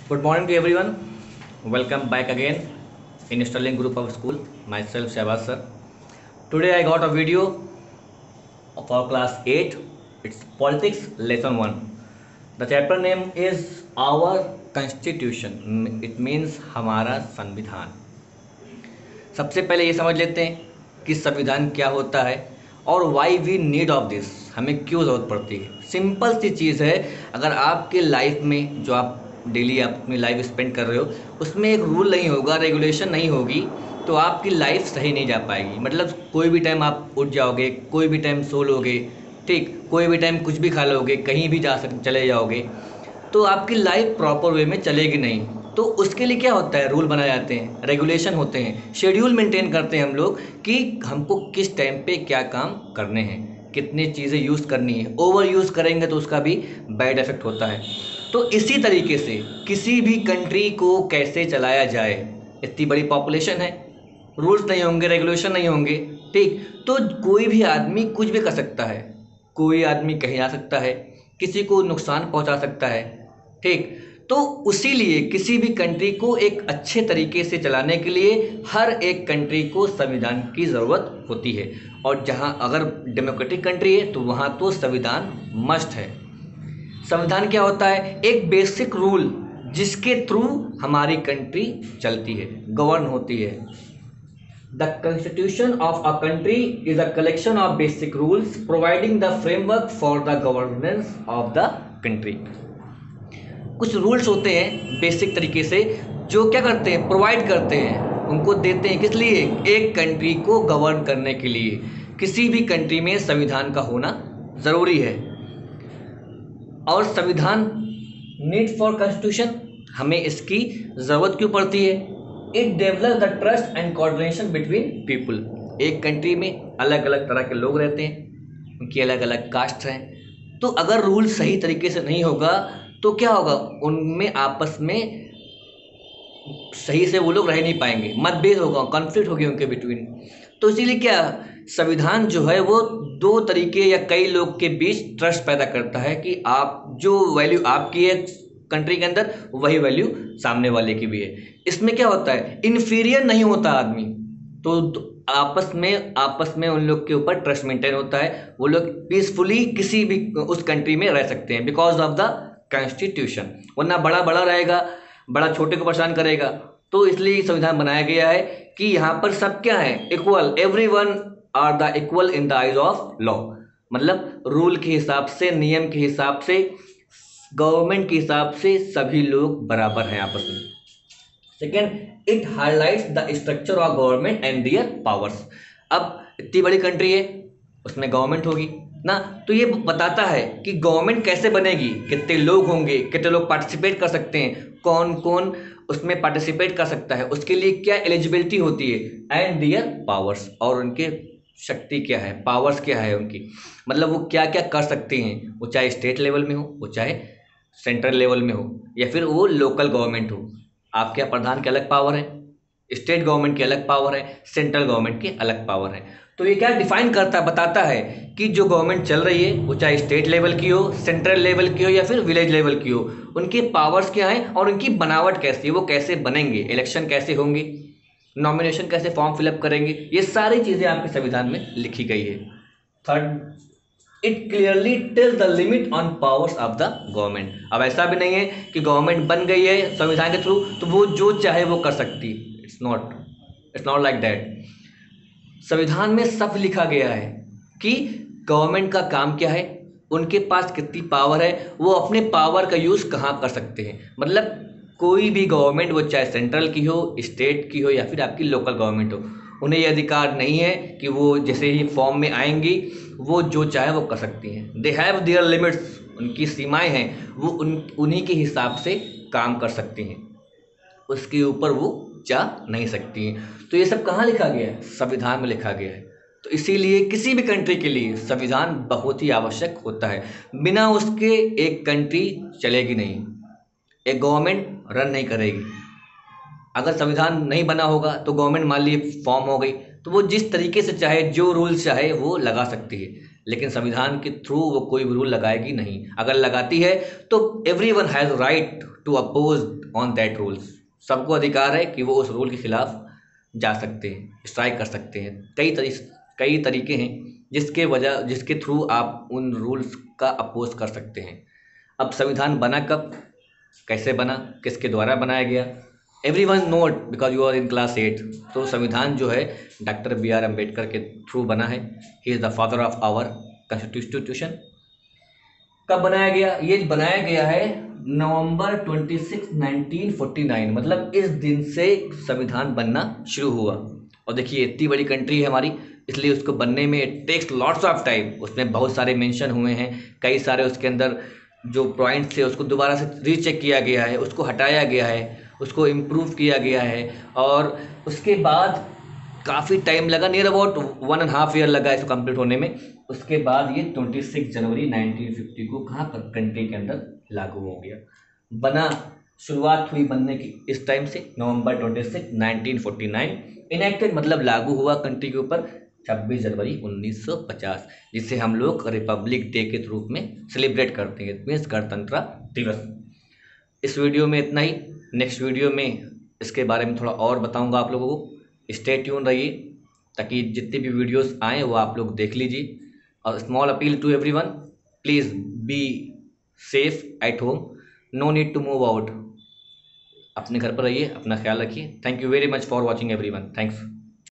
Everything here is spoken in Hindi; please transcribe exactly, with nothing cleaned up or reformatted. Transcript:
Good morning to everyone. Welcome back again in Sterling Group of School. Myself Shahbaz sir. Today I got a video of our class eight. It's Politics Lesson one. The chapter name is Our Constitution. It means हमारा संविधान. सबसे पहले ये समझ लेते हैं कि संविधान क्या होता है और why we need of this, हमें क्यों ज़रूरत पड़ती है. सिंपल सी चीज़ है. अगर आपके लाइफ में जो आप डेली आप अपनी लाइफ स्पेंड कर रहे हो उसमें एक रूल नहीं होगा, रेगुलेशन नहीं होगी, तो आपकी लाइफ सही नहीं जा पाएगी. मतलब कोई भी टाइम आप उठ जाओगे, कोई भी टाइम सो लोगे, ठीक, कोई भी टाइम कुछ भी खा लोगे, कहीं भी जा सक चले जाओगे, तो आपकी लाइफ प्रॉपर वे में चलेगी नहीं. तो उसके लिए क्या होता है, रूल बनाए जाते हैं, रेगुलेशन होते हैं, शेड्यूल मेंटेन करते हैं हम लोग कि हमको किस टाइम पे क्या काम करने हैं, कितनी चीज़ें यूज़ करनी है. ओवर यूज़ करेंगे तो उसका भी बैड इफेक्ट होता है. तो इसी तरीके से किसी भी कंट्री को कैसे चलाया जाए, इतनी बड़ी पॉपुलेशन है, रूल्स नहीं होंगे, रेगुलेशन नहीं होंगे, ठीक, तो कोई भी आदमी कुछ भी कर सकता है. कोई आदमी कहीं आ सकता है, किसी को नुकसान पहुंचा सकता है, ठीक. तो उसी लिए किसी भी कंट्री को एक अच्छे तरीके से चलाने के लिए हर एक कंट्री को संविधान की ज़रूरत होती है. और जहां अगर डेमोक्रेटिक कंट्री है तो वहां तो संविधान मस्ट है. संविधान क्या होता है, एक बेसिक रूल जिसके थ्रू हमारी कंट्री चलती है, गवर्न होती है. The constitution of a country is a collection of basic rules providing the framework for the governance of the country. कुछ रूल्स होते हैं बेसिक तरीके से जो क्या करते हैं, प्रोवाइड करते हैं, उनको देते हैं. किस लिए, एक कंट्री को गवर्न करने के लिए. किसी भी कंट्री में संविधान का होना ज़रूरी है. और संविधान नीड फॉर कॉन्स्टिट्यूशन, हमें इसकी ज़रूरत क्यों पड़ती है. It develop the trust and coordination between people. एक कंट्री में अलग अलग तरह के लोग रहते हैं, उनकी अलग अलग कास्ट हैं, तो अगर रूल सही तरीके से नहीं होगा तो क्या होगा, उनमें आपस में सही से वो लोग रह नहीं पाएंगे, मतभेद होगा, कॉन्फ्लिक्ट होगी उनके बिटवीन. तो इसीलिए क्या, संविधान जो है वो दो तरीके या कई लोग के बीच ट्रस्ट पैदा करता है कि आप जो वैल्यू आपकी है कंट्री के अंदर, वही वैल्यू सामने वाले की भी है. इसमें क्या होता है, इन्फीरियर नहीं होता आदमी, तो आपस में आपस में उन लोग के ऊपर ट्रस्ट मेंटेन होता है. वो लोग पीसफुली किसी भी उस कंट्री में रह सकते हैं बिकॉज ऑफ द कॉन्स्टिट्यूशन. वरना बड़ा बड़ा रहेगा, बड़ा छोटे को परेशान करेगा. तो इसलिए संविधान बनाया गया है कि यहाँ पर सब क्या है, equal, every one are the equal in the eyes of law. मतलब रूल के हिसाब से, नियम के हिसाब से, गवर्नमेंट के हिसाब से सभी लोग बराबर हैं आपस में. Second, it highlights the structure of government and their powers. अब इतनी बड़ी कंट्री है, उसमें गवर्नमेंट होगी ना, तो ये बताता है कि गवर्नमेंट कैसे बनेगी, कितने लोग होंगे, कितने लोग पार्टिसिपेट कर सकते हैं, कौन कौन उसमें पार्टिसिपेट कर सकता है, उसके लिए क्या एलिजिबिलिटी होती है, एंड दियर पावर्स, और उनके शक्ति क्या है, पावर्स क्या है उनकी, मतलब वो क्या क्या कर सकते हैं. वो चाहे स्टेट लेवल में हो, वो चाहे सेंट्रल लेवल में हो, या फिर वो लोकल गवर्नमेंट हो. आपके प्रधान के अलग पावर है, स्टेट गवर्नमेंट की अलग पावर है, सेंट्रल गवर्नमेंट की अलग पावर है. तो ये क्या डिफाइन करता है, बताता है कि जो गवर्नमेंट चल रही है वो चाहे स्टेट लेवल की हो, सेंट्रल लेवल की हो, या फिर विलेज लेवल की हो, उनके पावर्स क्या हैं और उनकी बनावट कैसी है, वो कैसे बनेंगे, इलेक्शन कैसे होंगे, नॉमिनेशन कैसे फॉर्म फिलअप करेंगे, ये सारी चीज़ें आपके संविधान में लिखी गई है. Third, it clearly tell the limit on powers of the government. अब ऐसा भी नहीं है कि गवर्नमेंट बन गई है संविधान के थ्रू तो वो जो चाहे वो कर सकती. It's not it's not like that. संविधान में सब लिखा गया है कि गवर्नमेंट का काम क्या है, उनके पास कितनी पावर है, वो अपने पावर का यूज़ कहाँ कर सकते हैं. मतलब कोई भी गवर्नमेंट, वो चाहे सेंट्रल की हो, स्टेट की हो, या फिर आपकी लोकल गवर्नमेंट हो, उन्हें यह अधिकार नहीं है कि वो जैसे ही फॉर्म में आएंगी वो जो चाहे वो कर सकती हैं. दे हैव देयर लिमिट्स, उनकी सीमाएं हैं, वो उन उन्हीं के हिसाब से काम कर सकती हैं, उसके ऊपर वो जा नहीं सकती हैं. तो ये सब कहाँ लिखा गया है, संविधान में लिखा गया है. तो इसीलिए किसी भी कंट्री के लिए संविधान बहुत ही आवश्यक होता है. बिना उसके एक कंट्री चलेगी नहीं, एक गवर्नमेंट रन नहीं करेगी. अगर संविधान नहीं बना होगा तो गवर्नमेंट मान लीजिए फॉर्म हो गई तो वो जिस तरीके से चाहे, जो रूल्स चाहे वो लगा सकती है. लेकिन संविधान के थ्रू वो कोई भी रूल लगाएगी नहीं। अगर लगाती है तो every one has right to oppose on that rules. सबको अधिकार है कि वो उस रूल के खिलाफ जा सकते हैं, स्ट्राइक कर सकते हैं। कई तरी कई तरीके हैं जिसके वजह जिसके थ्रू आप उन रूल्स का अपोज कर सकते हैं। अब संविधान बना कब, कैसे बना, किसके द्वारा बनाया गया, every one note because you are in class eight. तो संविधान जो है डॉक्टर बी आर अम्बेडकर के थ्रू बना है। He is the father of our constitution. कब बनाया गया? ये बनाया गया है नवंबर छब्बीस नाइनटीन फोर्टी नाइन, मतलब इस दिन से संविधान बनना शुरू हुआ। और देखिए इतनी बड़ी कंट्री है हमारी, इसलिए उसको बनने में it takes lots of time. उसमें बहुत सारे मेंशन हुए हैं, कई सारे उसके अंदर जो पॉइंट्स थे उसको दोबारा से रीचेक किया गया है, उसको हटाया गया है, उसको इम्प्रूव किया गया है। और उसके बाद काफ़ी टाइम लगा, near about one and half year लगा इसको कंप्लीट होने में। उसके बाद ये छब्बीस जनवरी नाइनटीन फिफ्टी को कहाँ पर कंट्री के अंदर लागू हो गया। बना शुरुआत हुई बनने की इस टाइम से, नवंबर छब्बीस नाइनटीन फोर्टी नाइन। इनेक्टेड मतलब लागू हुआ कंट्री के ऊपर छब्बीस जनवरी उन्नीस सौ पचास, जिसे हम लोग रिपब्लिक डे के रूप में सेलिब्रेट करते हैं, मीन्स गणतंत्र दिवस। इस वीडियो में इतना ही। नेक्स्ट वीडियो में इसके बारे में थोड़ा और बताऊंगा आप लोगों को। स्टे ट्यून रहिए ताकि जितनी भी वीडियोस आएँ वो आप लोग देख लीजिए। और small appeal to everyone, please be safe at home, no need to move out. अपने घर पर रहिए, अपना ख्याल रखिए। Thank you very much for watching everyone. Thanks.